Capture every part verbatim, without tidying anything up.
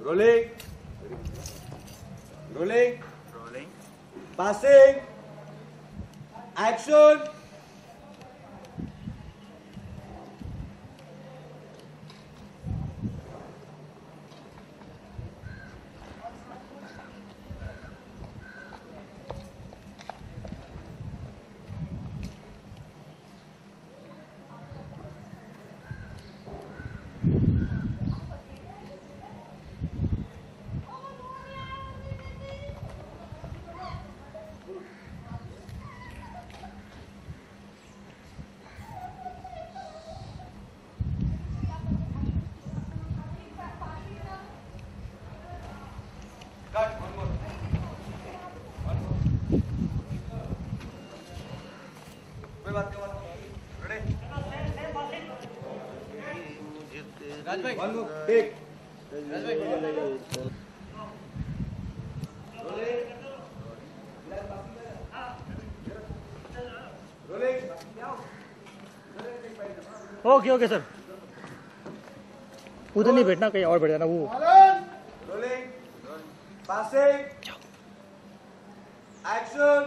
Rolling. Rolling. Rolling. Passing. Action. Cut. One more. One more. कोई बात नहीं. Ready? राज भाई. One more. Take. राज भाई. Rolling. Rolling. Okay okay sir. उधर नहीं बैठना, कहीं और बैठ जाना. वो Rolling. Passing. Action.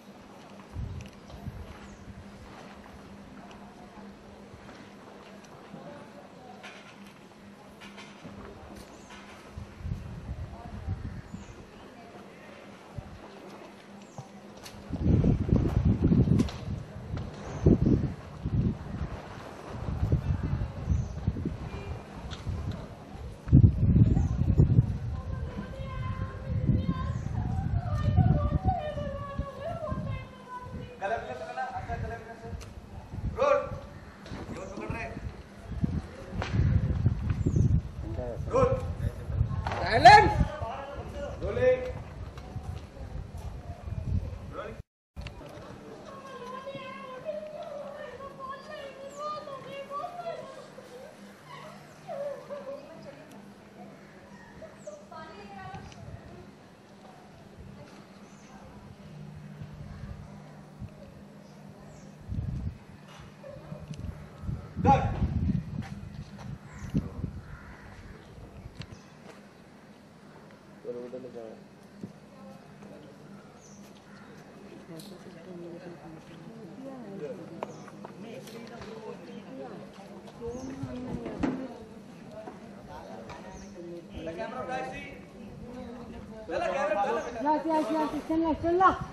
Good. Silence. Rolling. Rolling. Done. Gracias, gracias,